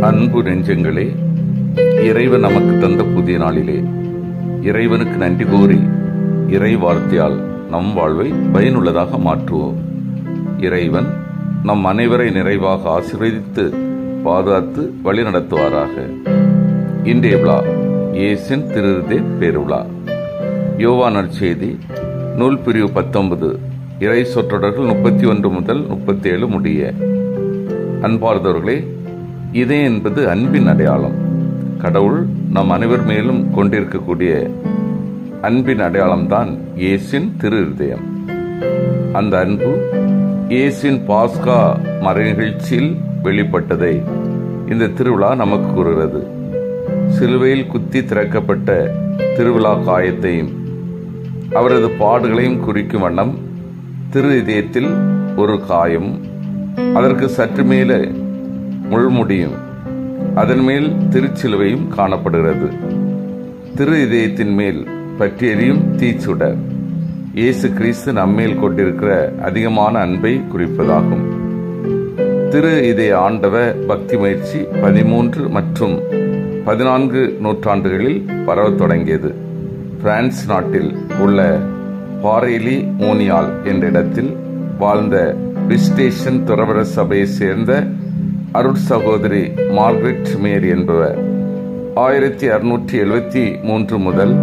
அன்பு நெஞ்சங்களே, இறைவன் நமக்கு தந்த புதிய நாளிலே இறைவனுக்கு நன்றி கூறி இறை வார்த்தையால் நம் வாழ்வை பயனுள்ளதாக மாற்றுவோம். இறைவன் நம் அனைவரை நிறைவாக ஆசீர்வதித்து பாதுகாத்து வழி நடத்துவாராக. இன்றைய விழா இயேசுவின் திருஹிருதய பேருவிழா. யோவான் நற்செய்தி நூல் பிரிவு 19 இறை சொற்றொடர்கள் 31 முதல் 37 முடிய. அன்பார்ந்தவர்களே, இதயம் என்பது அன்பின் அடையாளம். கடவுள் நம் அனைவர் மேலும் கொண்டிருக்கக்கூடிய அன்பின் அடையாளம்தான் இயேசுவின் திருஹிருதயம். அந்த அன்பு இயேசுவின் பாஸ்கா மறை நிகழ்ச்சியில் வெளிப்பட்டதை இந்த திருவிழா நமக்கு கூறுகிறது. சிலுவையில் குத்தி திறக்கப்பட்ட திருவிழா காயத்தையும் அவரது பாடுகளையும் குறிக்கும் வண்ணம் திரு இதயத்தில் ஒரு காயம், அதற்கு சற்று மேலே முள்முடியும், அதன் மேல் திருச்சிலுவையும் காணப்படுகிறது. திரு இதயத்தின் மேல் பற்றி எரியும் தீச்சுடர் இயேசு கிறிஸ்து நம்மேல் கொண்டிருக்கிற அதிகமான அன்பை குறிப்பதாகும். திரு இதய ஆண்டவ பக்தி முயற்சி 13 மற்றும் 14 நூற்றாண்டுகளில் பரவத் தொடங்கியது. பிரான்ஸ் நாட்டில் உள்ள பாரேலி மோனியால் என்ற இடத்தில் வாழ்ந்த பிஸ்டேஷன் துறவர சபையை சேர்ந்த அருட்சகோதரி மார்கரெட் மேரி என்பவர் 1673 முதல்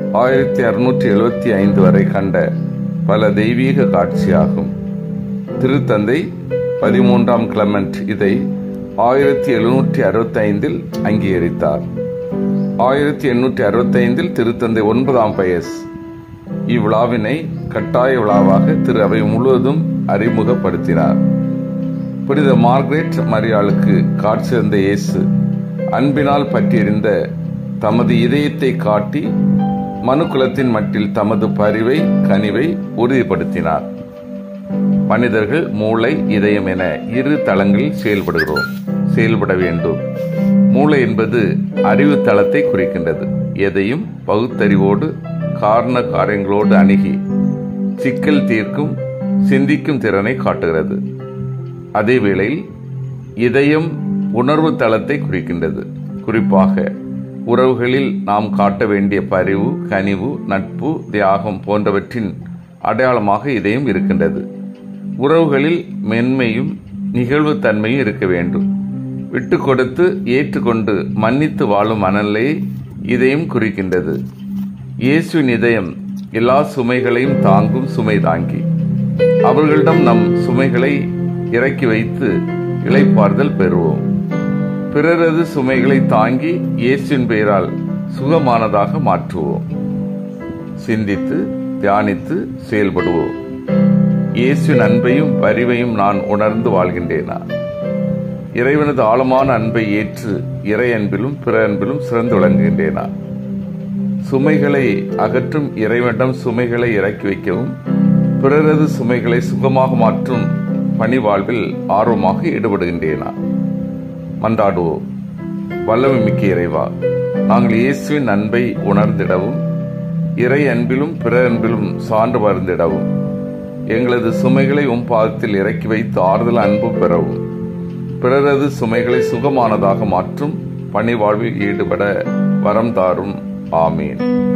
1675 வரை கண்ட பல தெய்வீக காட்சியாகும். திருத்தந்தை 13ஆம் கிளமெண்ட் இதை 1765 அங்கீகரித்தார். 1865 திருத்தந்தை 9ஆம் பயஸ் இவ்விழாவினை கட்டாய விழாவாக திரு அவை முழுவதும் அறிமுகப்படுத்தினார். புனித மார்கரெட் மரியாளுக்கு காட்சியளித்த இயேசு அன்பினால் பற்றியிருந்த தமது இதயத்தை காட்டி மனுக்குலத்தின் மட்டில் தமது பரிவை கனிவை உறுதிப்படுத்தினார். மனிதர்கள் மூளை இதயம் என இரு தளங்களில் செயல்பட வேண்டும். மூளை என்பது அறிவு தளத்தை குறிக்கின்றது. எதையும் பகுத்தறிவோடு காரண காரியங்களோடு அணுகி சிக்கல் தீர்க்கும் சிந்திக்கும் திறனை காட்டுகிறது. அதே வேளையில் இதயம் உணர்வு தளத்தை குறிக்கின்றது. குறிப்பாக உறவுகளில் நாம் காட்ட வேண்டிய பரிவு, கனிவு, நட்பு, தியாகம் போன்றவற்றின் அடையாளமாக இதயம் இருக்கின்றது. உறவுகளில் மென்மையும் நிகழ்வு தன்மையும் இருக்க வேண்டும். விட்டு கொடுத்து ஏற்றுக்கொண்டு மன்னித்து வாழும் மனநிலையை இதயம் குறிக்கின்றது. இயேசுவின் இதயம் எல்லா சுமைகளையும் தாங்கும் சுமை தாங்கி. அவர்களிடம் நம் சுமைகளை இறக்கி வைத்து இளைப்பாறுதல் பெறுவோம். பிறரது சுமைகளை தாங்கி இயேசுவின் பெயரால் சுகமானதாக மாற்றுவோம். சிந்தித்து தியானித்து செயல்படுவோம். இயேசுவின் அன்பையும் பரிவையும் நான் உணர்ந்து வாழ்கின்றேனா? இறைவனது ஆழமான அன்பை ஏற்று இறை அன்பிலும் பிற அன்பிலும் சிறந்து விளங்குகின்றேனா? சுமைகளை அகற்றும் இறைவனிடம் சுமைகளை இறக்கி வைக்கவும் பிறரது சுமைகளை சுகமாக மாற்றும் பணி வாழ்வில் ஆர்வமாக ஈடுபடுகின்றேனா? மன்றாடுவோம். வல்லமை மிக்க இறைவா, நாங்கள் இயேசுவின் அன்பை உணர்ந்திடவும் இறை அன்பிலும் பிற அன்பிலும் சான்று பகிர்ந்திடவும் எங்களது சுமைகளை பாதத்தில் இறக்கி வைத்து ஆறுதல் அன்பு பெறவும் பிறரது சுமைகளை சுகமானதாக மாற்றும் பணி வாழ்வில் ஈடுபட வரம் தாரும். ஆமீன்.